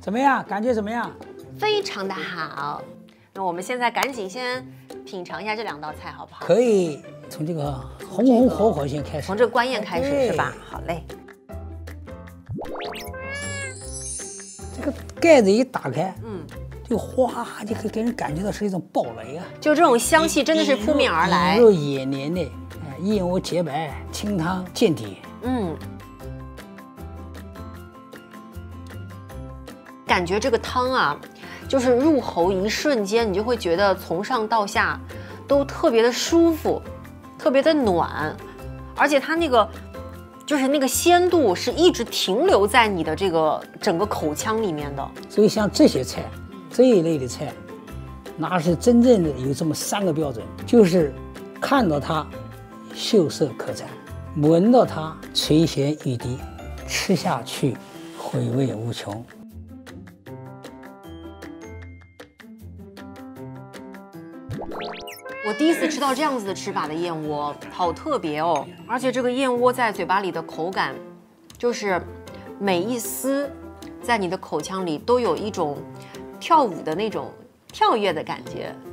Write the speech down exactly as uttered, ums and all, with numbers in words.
怎么样？感觉怎么样？ 非常的好。那我们现在赶紧先品尝一下这两道菜，好不好？ 可以从这个红红火火先开始， 从这个官宴开始是吧？好嘞。 这个盖子一打开， 嗯， 就哗，就可以给人感觉到是一种暴雷啊！ 就这种香气真的是扑面而来， 引入眼帘的，哎，燕窝洁白，清汤见底。 嗯，感觉这个汤啊，就是入喉一瞬间，你就会觉得从上到下都特别的舒服，特别的暖，而且它那个就是那个鲜度是一直停留在你的这个整个口腔里面的。 所以像这些菜，这一类的菜，那是真正的有这么三个标准，就是看到它秀色可餐，闻到它垂涎欲滴，吃下去回味无穷。 我第一次吃到这样子的吃法的燕窝，好特别哦！而且这个燕窝在嘴巴里的口感，就是每一丝在你的口腔里都有一种跳舞的那种跳跃的感觉，